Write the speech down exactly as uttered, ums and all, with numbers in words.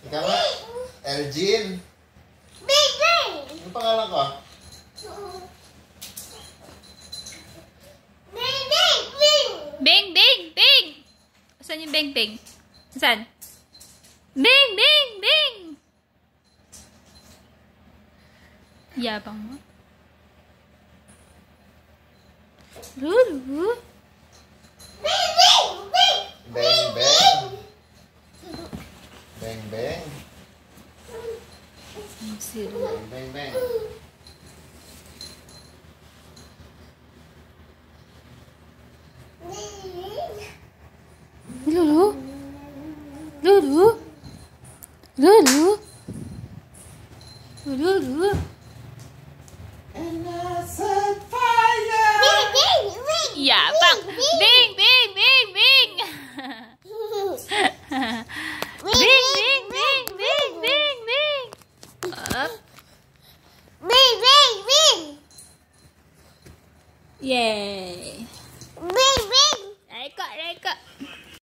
Ikaw nga? Elgin. Bing, bing! Ano pangalan ko? Bing, bing, bing! Bing, bing, bing! Saan yung bing, bing? Saan? Bing, bing, bing! Yabang mo. Lulu. Bing, bing, bing! Beng, beng. Beng, beng. Ang sila. Beng, beng, beng. Lulu? Lulu? Lulu? Lulu? And I set fire. Bing, bing, bing! Yabang! Bing, bing, bing, bing! Bing, bing, bing, bing, bing, bing! Up. Bing, bing, bing! Yeah!